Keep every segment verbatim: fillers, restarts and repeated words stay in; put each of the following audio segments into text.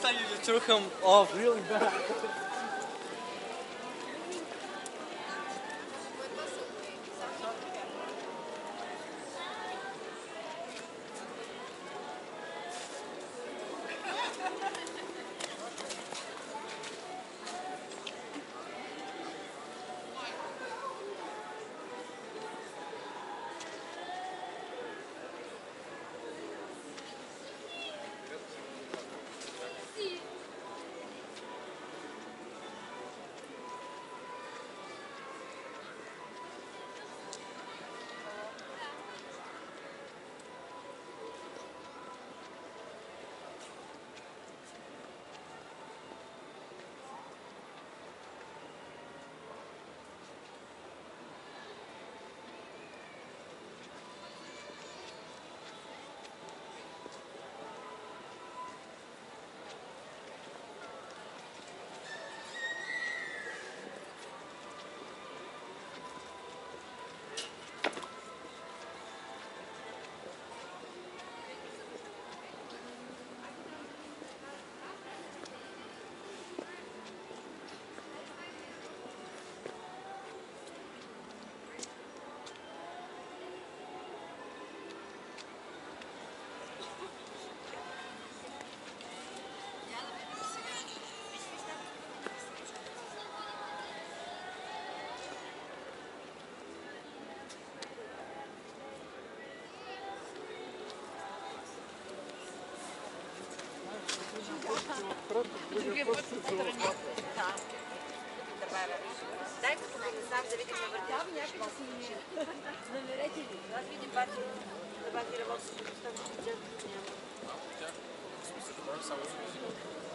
time you just took him off really bad. Другия път се страни. Да. Дай като ме не знам да видим на въртя. Някъде си намерете ли? Аз видим бати. Да бати работи с достатъчно бюджет. Няма. В смисъл да може само с музика.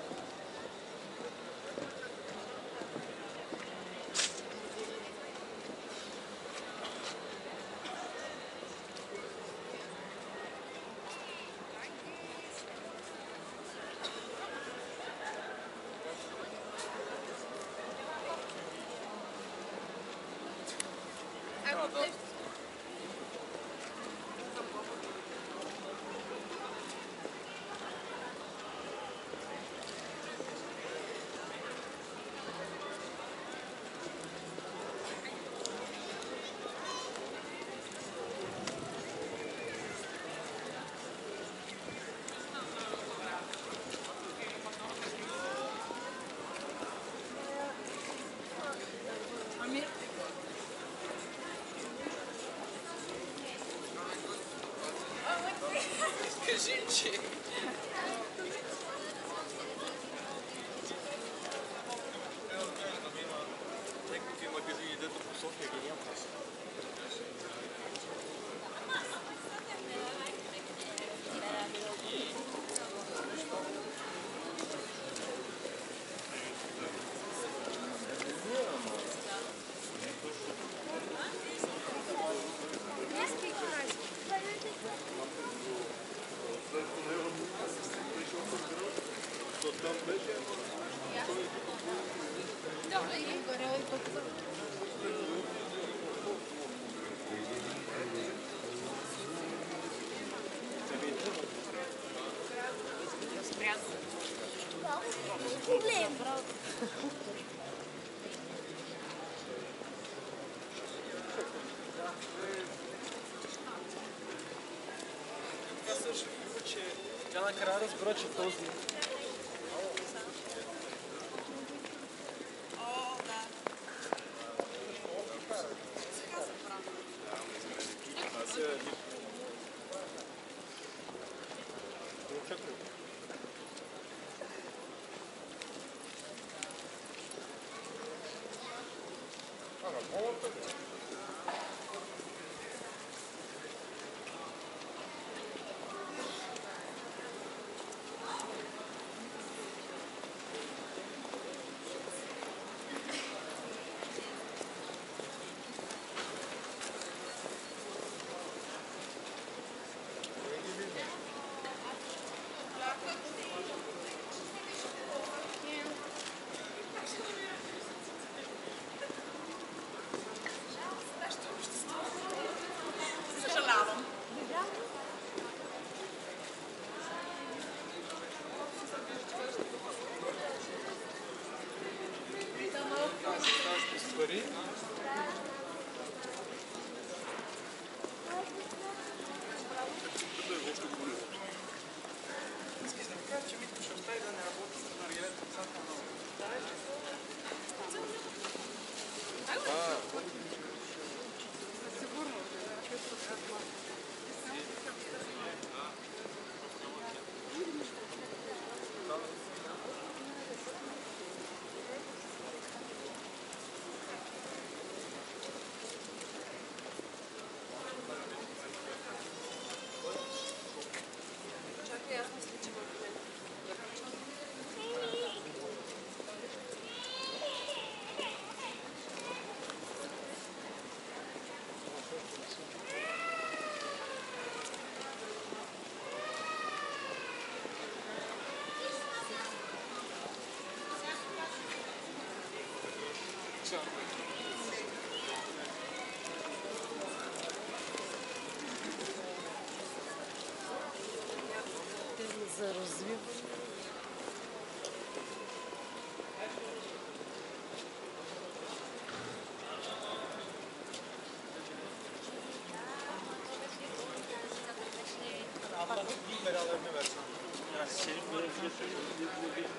Gente! Някакви магазини, дето по София ги няма. Проблем. Тя също че тя накрая разбра, че този За развив. Allah'ın bin belalarını versin. Ya senin böyle bir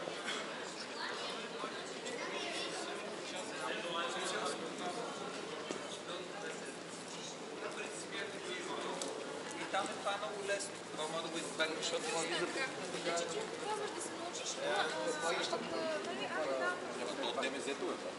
И там е това е много лесно. Това може да го избегнеш, защото може да... Трябваш да се научиш това, защото То от ДМЗ-то е това.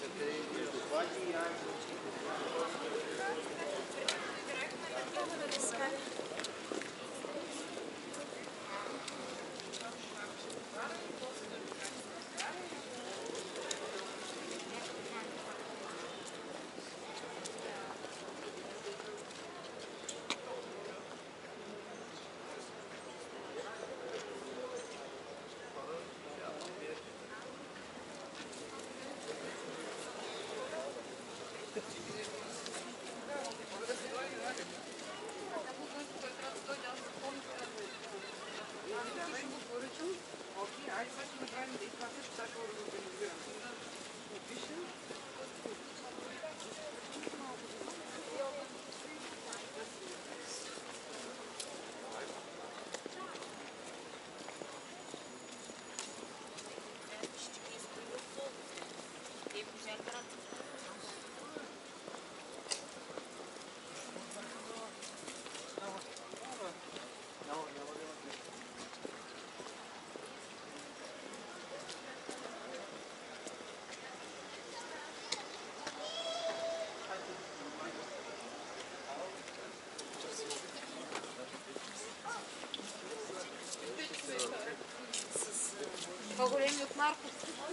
По-големи от Марков.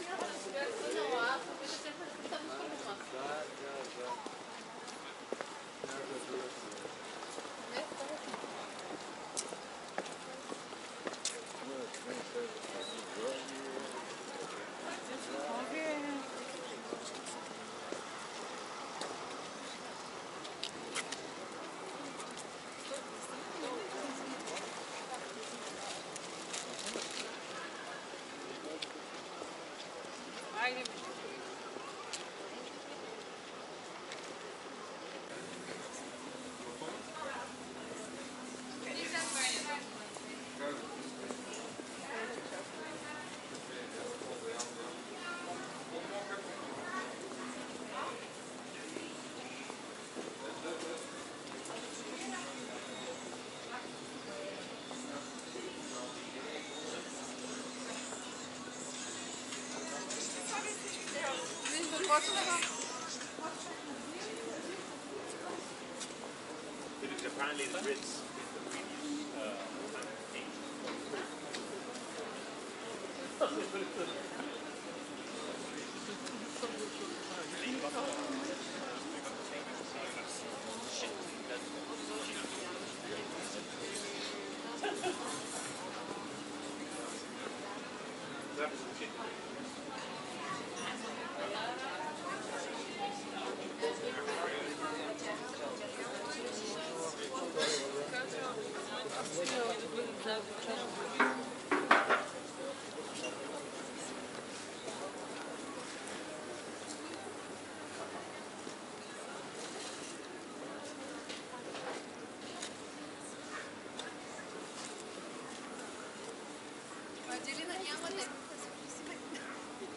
Apparently the Brits Аделина, няма да.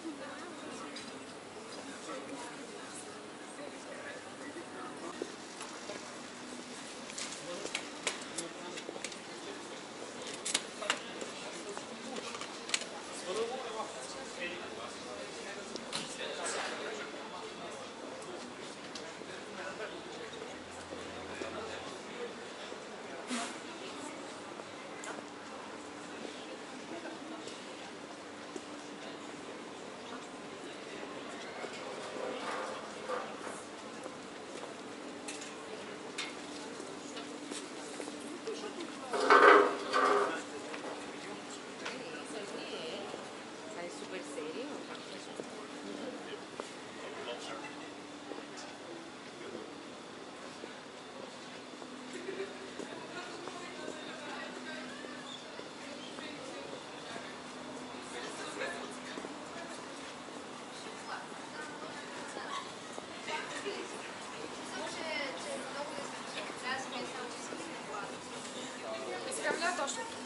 точно тук.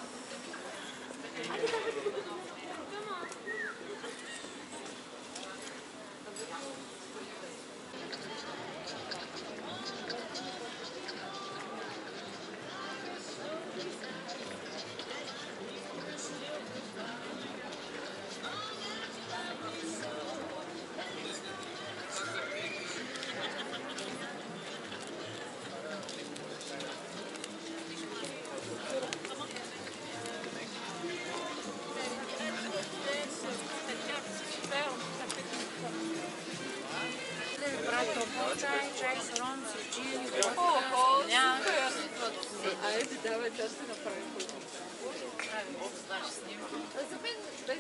Айде, давай, да ще направим. За мен без...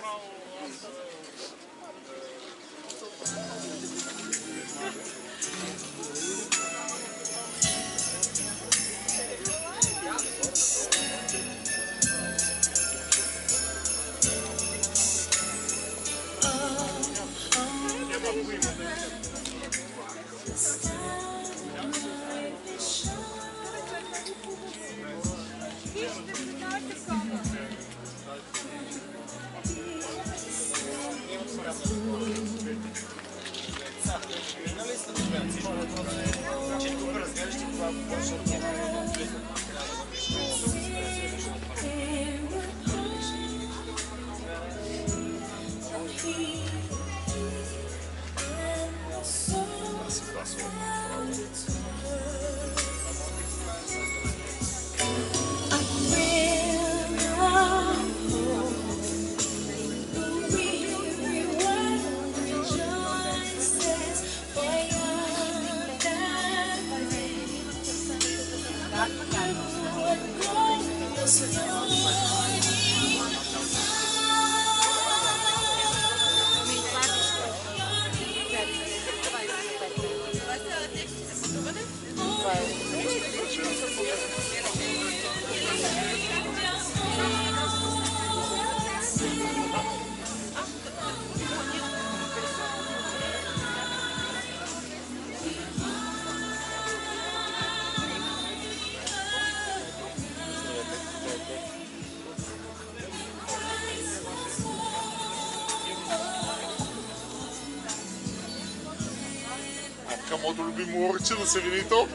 Моето любимо орче да се види то.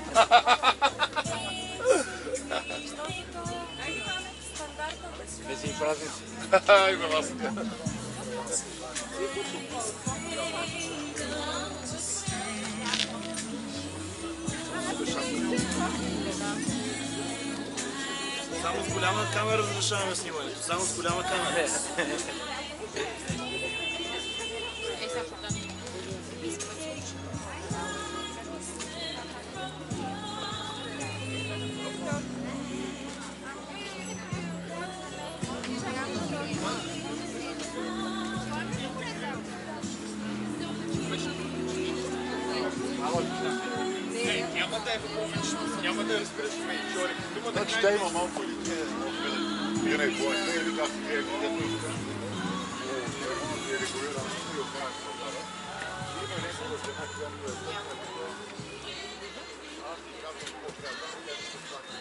Весели празници. Ай, на вас. Само с голяма камера разрешаваме снимането. Само с голяма камера. Няма да разбираш ме и чори. Значи тя има малко или не е вие не е твоя, не е ли как е видето и така. Е регулирано и оправя пазара. Има нещо да се накъм. Аз ти казвам какво трябва да я ще стане.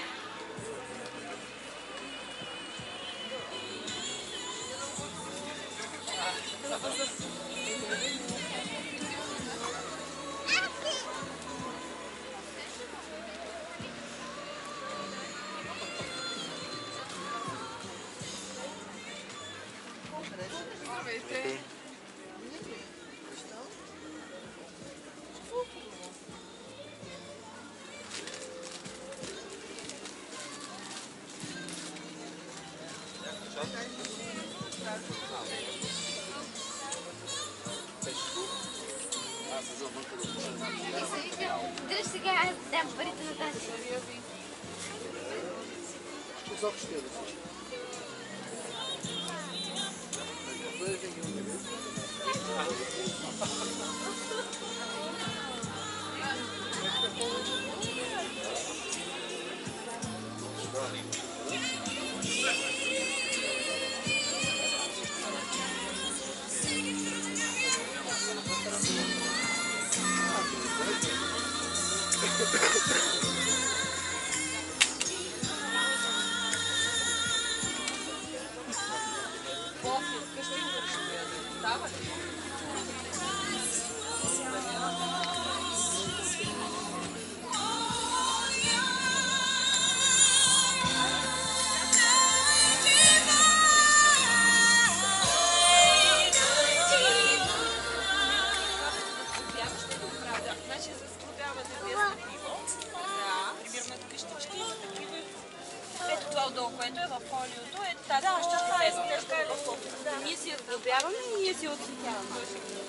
Дръж сега, аз дам парите на тази. Високо ще я да слушам. това отдолу, което е в фолиото, е тази къща. Ние си я сглобяваме и ние си я отцветяваме.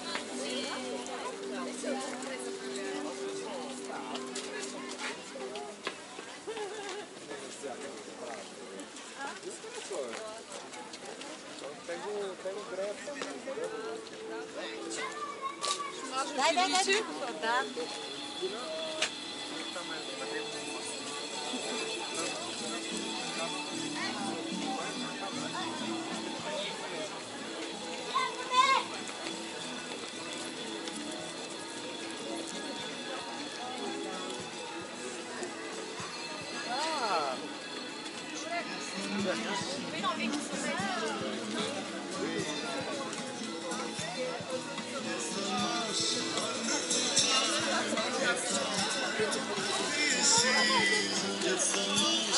Дай, дай, дай. Да. It's